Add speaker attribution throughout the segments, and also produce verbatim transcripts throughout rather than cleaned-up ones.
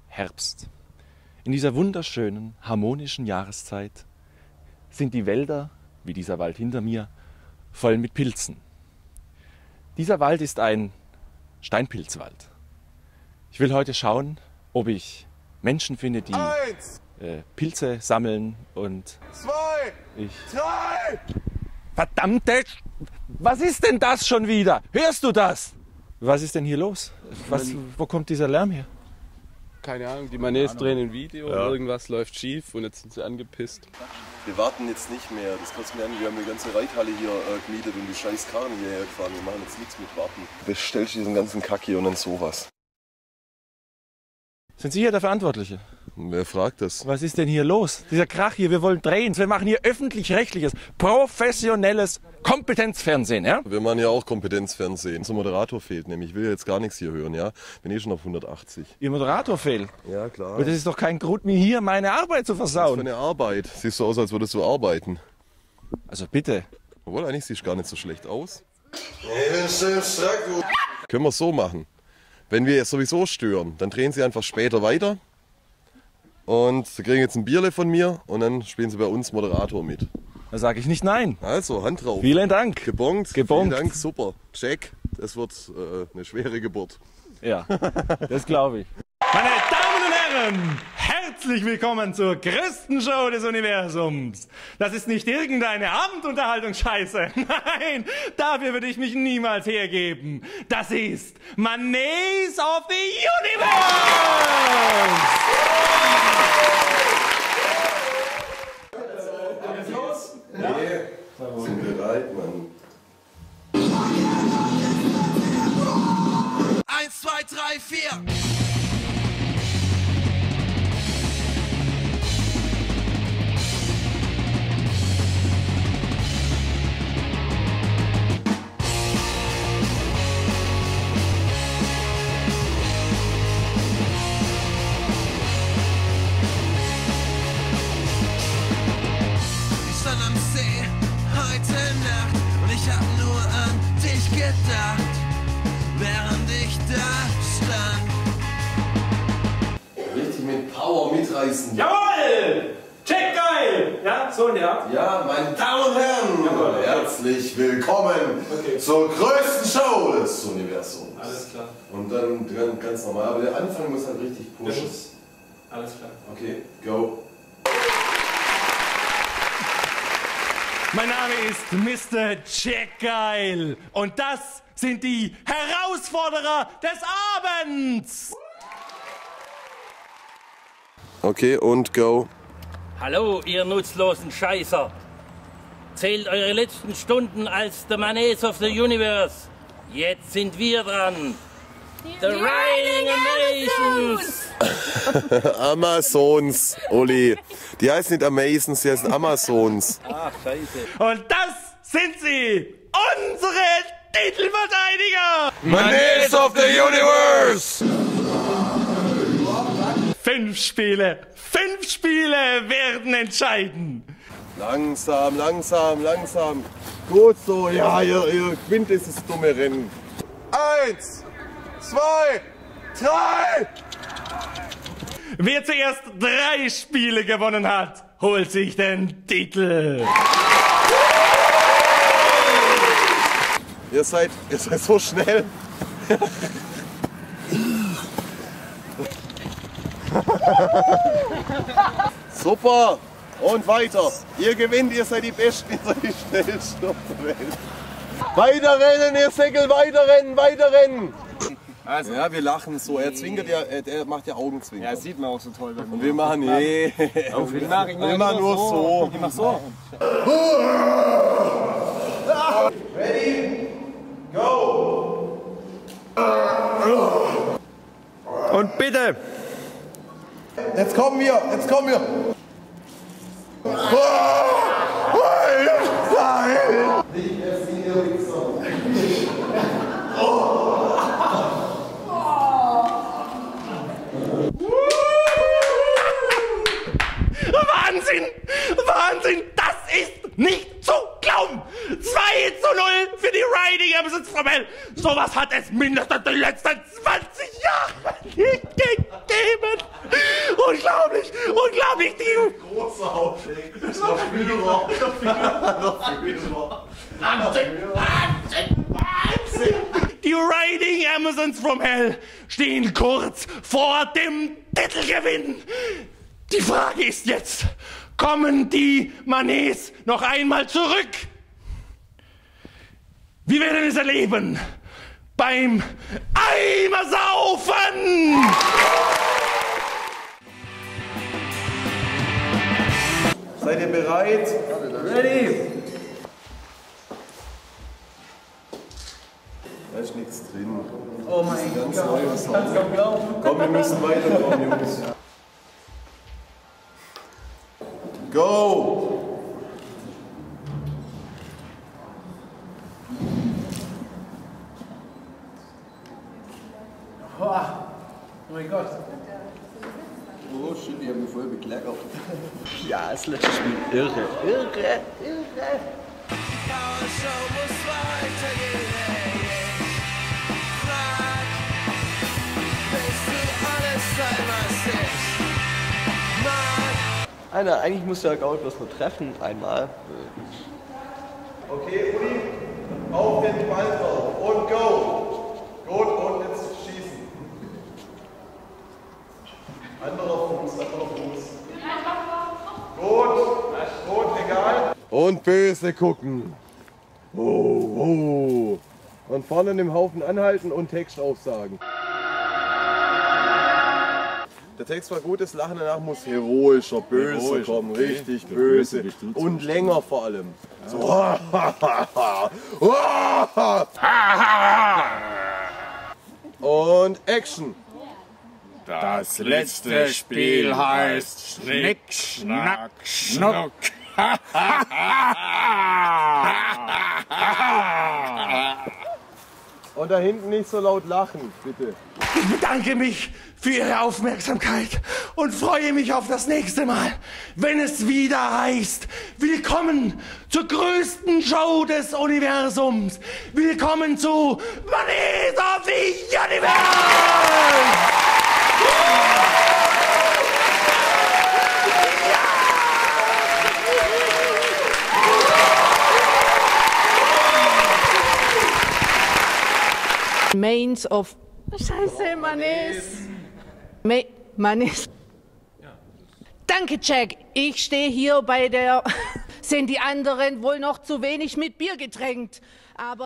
Speaker 1: Herbst. In dieser wunderschönen, harmonischen Jahreszeit sind die Wälder, wie dieser Wald hinter mir, voll mit Pilzen. Dieser Wald ist ein Steinpilzwald. Ich will heute schauen, ob ich Menschen finde, die äh, Pilze sammeln und
Speaker 2: Zwei,
Speaker 1: ich...
Speaker 2: drei!
Speaker 1: Verdammte... Was ist denn das schon wieder? Hörst du das? Was ist denn hier los? Was, wo kommt dieser Lärm her?
Speaker 3: Keine Ahnung, die Manés drehen ein Video,
Speaker 2: Ja.
Speaker 3: irgendwas läuft schief und jetzt sind sie angepisst.
Speaker 2: Wir warten jetzt nicht mehr, das kotzt mir an, wir haben eine ganze Reithalle hier äh, gemietet und die scheiß Karren hierher gefahren, wir machen jetzt nichts mit Warten. Bestellst diesen ganzen Kack hier und dann sowas.
Speaker 1: Sind Sie hier der Verantwortliche?
Speaker 2: Wer fragt das?
Speaker 1: Was ist denn hier los? Dieser Krach hier, wir wollen drehen. Wir machen hier öffentlich-rechtliches, professionelles Kompetenzfernsehen, ja?
Speaker 2: Wir machen ja auch Kompetenzfernsehen. Unser Moderator fehlt nämlich, ich will jetzt gar nichts hier hören, ja? Bin eh schon auf hundertachtzig.
Speaker 1: Ihr Moderator fehlt.
Speaker 2: Ja, klar.
Speaker 1: Aber das ist doch kein Grund, mir hier meine Arbeit zu
Speaker 2: Was für
Speaker 1: versauen.
Speaker 2: eine Arbeit. Siehst so aus, als würdest du arbeiten.
Speaker 1: Also bitte.
Speaker 2: Obwohl, eigentlich siehst du gar nicht so schlecht aus. Können wir es so machen. Wenn wir jetzt sowieso stören, dann drehen sie einfach später weiter. Und sie kriegen jetzt ein Bierle von mir und dann spielen sie bei uns Moderator mit.
Speaker 1: Da sage ich nicht nein.
Speaker 2: Also, Hand drauf.
Speaker 1: Vielen Dank.
Speaker 2: Gebongt.
Speaker 1: Gebongt.
Speaker 2: Vielen Dank, super. Check. Das wird äh, eine schwere Geburt.
Speaker 1: Ja, das glaube ich. Meine Damen und Herren, herzlich willkommen zur größten Show des Universums. Das ist nicht irgendeine Abendunterhaltungsscheiße. Nein, dafür würde ich mich niemals hergeben. Das ist Manés of the Universe.
Speaker 2: Nee, sind bereit, Mann.
Speaker 4: Eins, zwei, drei, vier. Ich stand am See heute Nacht und ich hab nur an dich gedacht, während ich da stand.
Speaker 2: Richtig mit Power mitreißen.
Speaker 1: Jawohl! Check geil! Ja, so in der Art.
Speaker 2: Ja, meine Damen und Herren,
Speaker 1: Jawohl.
Speaker 2: herzlich willkommen
Speaker 1: Okay.
Speaker 2: zur größten Show des Universums.
Speaker 1: Alles klar.
Speaker 2: Und dann ganz- ganz normal, aber der Anfang muss halt richtig pushen.
Speaker 1: muss- Alles klar.
Speaker 2: Okay, go.
Speaker 1: Mein Name ist Mister Check Geil und das sind die Herausforderer des Abends.
Speaker 2: Okay, und go.
Speaker 5: Hallo, ihr nutzlosen Scheißer! Zählt eure letzten Stunden als The Manés of the Universe. Jetzt sind wir dran. The Riding Amazons!
Speaker 2: Amazons, Uli. Die heißen nicht Amazons, die heißen Amazons.
Speaker 5: Ach, scheiße.
Speaker 1: Und das sind sie, unsere Titelverteidiger.
Speaker 2: Manés of the Universe!
Speaker 1: Fünf Spiele, fünf Spiele werden entscheiden.
Speaker 2: Langsam, langsam, langsam. Gut so, ja, ihr, ihr gewinnt dieses dumme Rennen. Eins, zwei, drei.
Speaker 1: Wer zuerst drei Spiele gewonnen hat, holt sich den Titel.
Speaker 2: Ihr seid, ihr seid so schnell. Super. Und weiter. Ihr gewinnt, ihr seid die Besten, ihr seid die Schnellsten auf der Welt. Weiter rennen, ihr Säckel, weiter rennen, weiter rennen.
Speaker 6: Also.
Speaker 2: Ja, wir lachen so. Er zwinkert ja, er, er macht ja Augenzwinkern.
Speaker 6: Ja, das sieht man auch so toll.
Speaker 2: Und wir machen, nee.
Speaker 6: Auf ich mach, ich mach
Speaker 2: wir machen nur
Speaker 6: so.
Speaker 2: so.
Speaker 6: Ich mach so.
Speaker 2: Ready? Go!
Speaker 1: Und bitte.
Speaker 2: Jetzt kommen wir, jetzt kommen wir. Nicht erst die Wichser.
Speaker 1: Wahnsinn! Wahnsinn! Das ist nicht zu glauben! zwei zu null für die Riding Amazons from Hell! Sowas hat es mindestens die letzten zwanzig Jahre nicht gegeben! unglaublich, unglaublich, die...
Speaker 2: Großer Aufschlag. Das ist noch Führer. Noch Führer.
Speaker 1: Wahnsinn, Wahnsinn, Wahnsinn! Die Riding Amazons from Hell stehen kurz vor dem Titelgewinn. Die Frage ist jetzt, kommen die Manets noch einmal zurück? Wir werden es erleben beim Eimersaufen!
Speaker 2: Seid ihr bereit?
Speaker 6: Ready!
Speaker 2: Da ist nichts drin.
Speaker 6: Oh mein
Speaker 2: Ganz
Speaker 6: Gott.
Speaker 2: neues
Speaker 6: Kannst
Speaker 2: Haus.
Speaker 6: kaum glauben.
Speaker 2: Komm, wir müssen weiterkommen, Jungs. Go!
Speaker 6: Oh mein Gott.
Speaker 7: Oh shit, die haben mich voll bekleckert. Ja, das letzte Spiel irre, irre, irre.
Speaker 4: Powershow muss weitergehen. Frag, willst du alles sein, was ich mag?
Speaker 7: Alter, eigentlich musst du ja gar nicht bloß nur treffen, einmal.
Speaker 2: Okay, Uli, auf den Ball drauf und go! Gut, und jetzt schießen. Anderer Fuß, anderer Fuß. Gut, gut, egal. Und böse gucken. Oh, oh. Und vorne im Haufen anhalten und Text aufsagen. Der Text war gut, das Lachen danach muss heroischer, böse
Speaker 1: Heroisch,
Speaker 2: kommen,
Speaker 1: okay.
Speaker 2: richtig
Speaker 1: Der
Speaker 2: böse.
Speaker 1: Böse bestimmt
Speaker 2: Und länger vor allem. So. Und Action.
Speaker 8: Das letzte Spiel heißt Schnick, Schnack, Schnuck.
Speaker 2: Und da hinten nicht so laut lachen, bitte.
Speaker 1: Ich bedanke mich für Ihre Aufmerksamkeit und freue mich auf das nächste Mal, wenn es wieder heißt, willkommen zur größten Show des Universums. Willkommen zu Manets of the Universe!
Speaker 9: Mains of... Scheiße, Manes. Ma Manes. Danke, Jack. Ich stehe hier bei der... Sind die anderen wohl noch zu wenig mit Bier getränkt. Aber...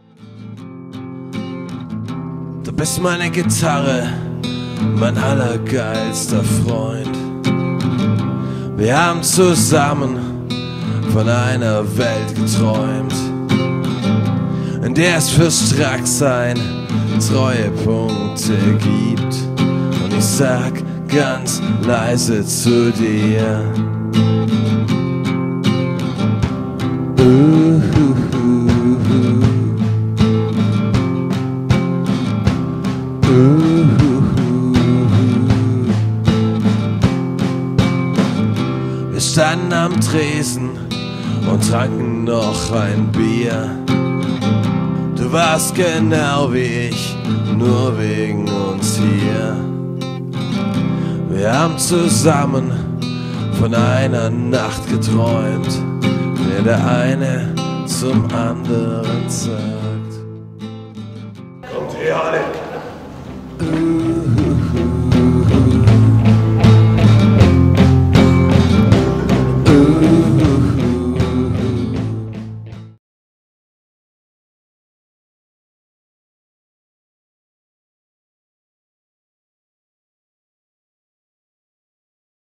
Speaker 4: Du bist meine Gitarre, mein allergeilster Freund. Wir haben zusammen von einer Welt geträumt, in der es fürs Stracksein Treuepunkte gibt. Und ich sag ganz leise zu dir: Wir standen am Tresen und tranken noch ein Bier. Du warst genau wie ich, nur wegen uns hier. Wir haben zusammen von einer Nacht geträumt, der der eine zum anderen sagt.
Speaker 2: Kommt her alle!